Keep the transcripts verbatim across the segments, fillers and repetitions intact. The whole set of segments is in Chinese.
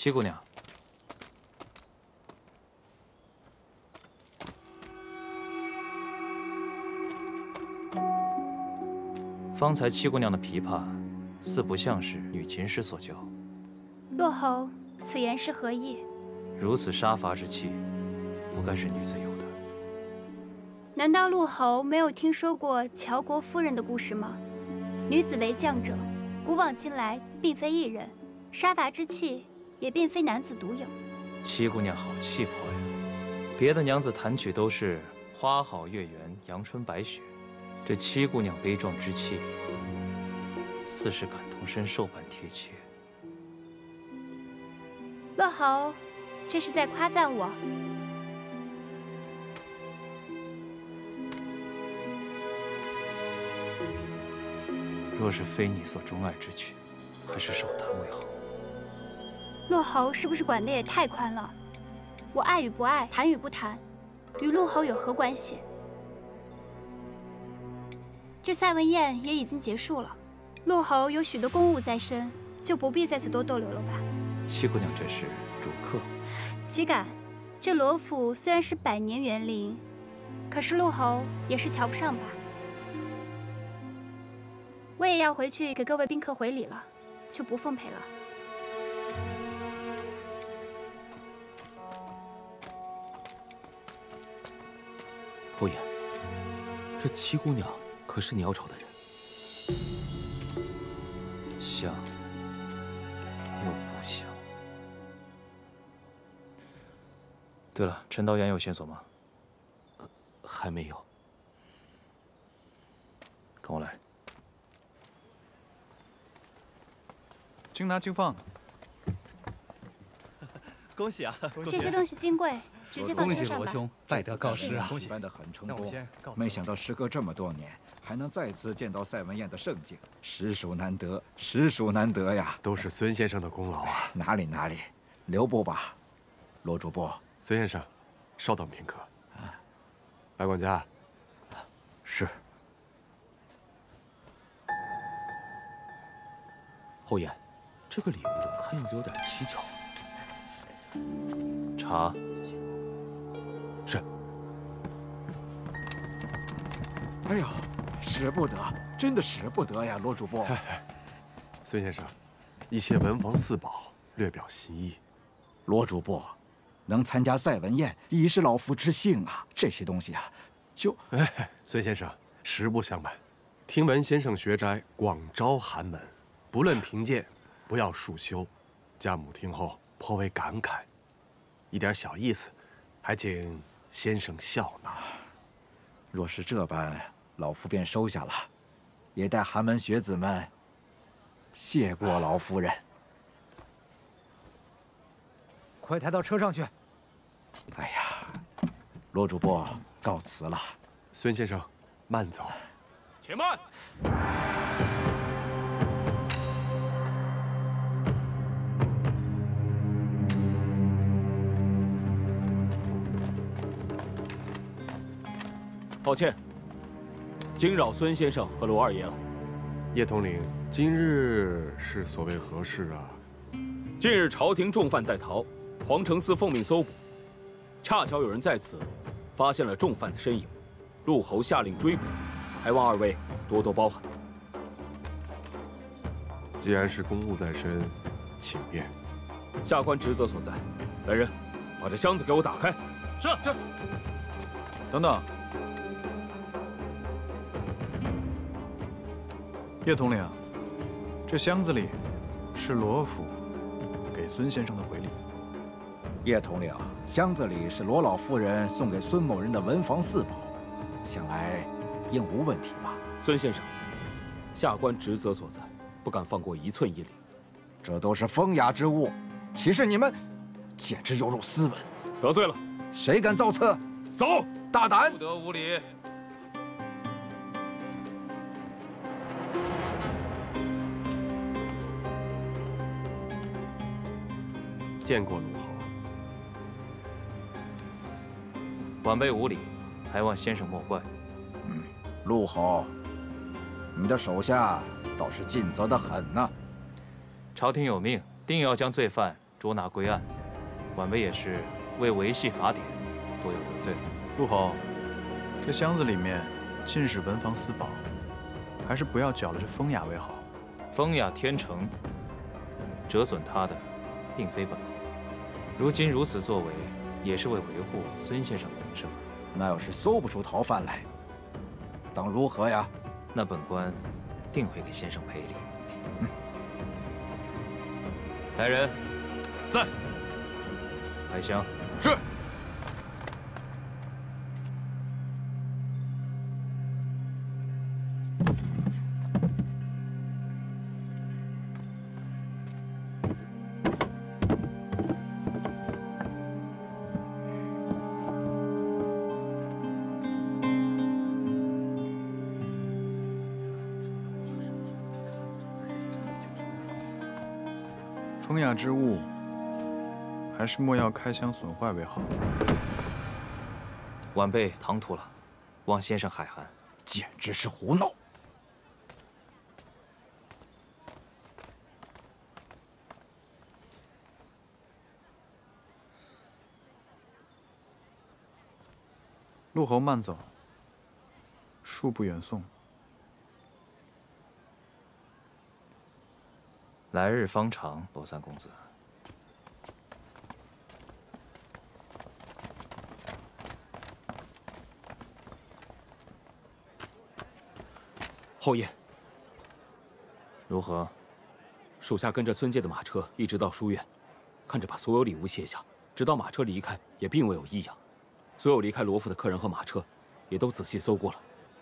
七姑娘，方才七姑娘的琵琶，似不像是女琴师所教。 洛侯，此言是何意？ 如此杀伐之气，不该是女子有的。 难道陆侯没有听说过乔国夫人的故事吗？女子为将者，古往今来并非一人，杀伐之气也并非男子独有。 七姑娘好气魄呀！别的娘子弹曲都是花好月圆，阳春白雪，这七姑娘悲壮之气，似是感同身受般贴切。 洛侯，这是在夸赞我。 若是非你所钟爱之曲，还是少弹为好。 洛侯是不是管得也太宽了？我爱与不爱，弹与不弹，与陆侯有何关系？这赛文宴也已经结束了，陆侯有许多公务在身，就不必在此多逗留了吧？ 七姑娘这是主客。 岂敢！这罗府虽然是百年园林，可是陆侯也是瞧不上吧？我也要回去给各位宾客回礼了，就不奉陪了。 侯爷，这七姑娘可是你要找的人？ 像又不像。对了，陈导演有线索吗？ 呃，还没有。 跟我来。 精拿精放。 恭喜啊！ 这些东西金贵，直接放车上吧。 恭喜罗兄，拜得告知啊！ 恭喜，办得很成功。没想到时隔这么多年，还能再次见到赛文宴的盛景，实属难得，实属难得呀！ 都是孙先生的功劳啊！ 哪里哪里，留步吧，罗主播。 孙先生，稍等片刻。啊，白管家。 是。侯爷，这个礼物看样子有点蹊跷。 查。 是。 哎呦，使不得，真的使不得呀，罗主播。 孙先生，一些文房四宝，略表心意。 罗主播，能参加赛文宴，已是老夫之幸啊。这些东西啊，就…… 哎，孙先生，实不相瞒，听闻先生学斋广招寒门，不论贫贱，不要束修。家母听后颇为感慨，一点小意思，还请先生笑纳。 若是这般，老夫便收下了，也待寒门学子们谢过老夫人。 快抬到车上去。 哎呀，罗主播告辞了。 孙先生，慢走。 且慢。抱歉，惊扰孙先生和罗二爷了。 叶统领，今日是所谓何事啊？ 近日朝廷重犯在逃，皇城司奉命搜捕，恰巧有人在此发现了重犯的身影，陆侯下令追捕，还望二位多多包涵。 既然是公务在身，请便。 下官职责所在，来人，把这箱子给我打开。 是是。等等。叶统领，这箱子里是罗府给孙先生的回礼。 叶统领，箱子里是罗老夫人送给孙某人的文房四宝，想来应无问题吧？ 孙先生，下官职责所在，不敢放过一寸一厘。 这都是风雅之物，岂是你们？简直有辱斯文！ 得罪了， 谁敢造次？ 走！ 大胆！ 不得无礼！ 见过陆侯。 晚辈无礼，还望先生莫怪。 嗯，陆侯，你的手下倒是尽责得很呐。 朝廷有命，定要将罪犯捉拿归案。晚辈也是为维系法典，多有得罪了。 陆侯，这箱子里面尽是文房四宝，还是不要搅了这风雅为好。 风雅天成，折损他的并非本行。如今如此作为，也是为维护孙先生的名声。 那要是搜不出逃犯来，当如何呀？ 那本官定会给先生赔礼。 嗯。 来人， 在。 开箱。 是。 风雅之物，还是莫要开箱损坏为好。 晚辈唐突了，望先生海涵。 简直是胡闹！ 陆侯慢走，恕不远送。 来日方长，罗三公子。 侯爷， 如何？ 属下跟着孙介的马车一直到书院，看着把所有礼物卸下，直到马车离开，也并未有异样。所有离开罗府的客人和马车，也都仔细搜过了。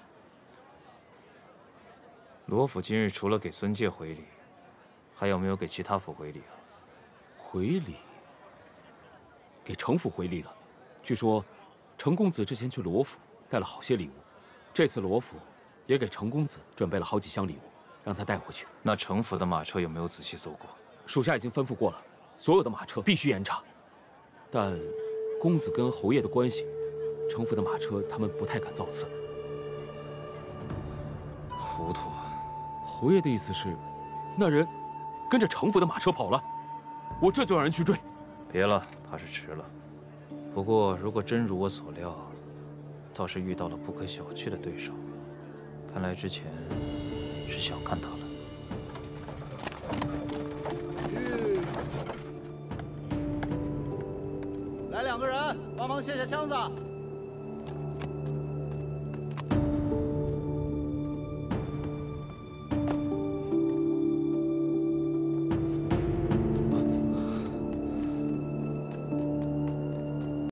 罗府今日除了给孙介回礼，还有没有给其他府回礼啊？ 回礼？给程府回礼了。据说，程公子之前去罗府带了好些礼物，这次罗府也给程公子准备了好几箱礼物，让他带回去。 那程府的马车有没有仔细搜过？ 属下已经吩咐过了，所有的马车必须严查。但公子跟侯爷的关系，程府的马车他们不太敢造次。 糊涂啊！ 侯爷的意思是，那人跟着程府的马车跑了，我这就让人去追。 别了，怕是迟了。不过如果真如我所料，倒是遇到了不可小觑的对手。看来之前是小看他了。 来两个人，帮忙卸下箱子。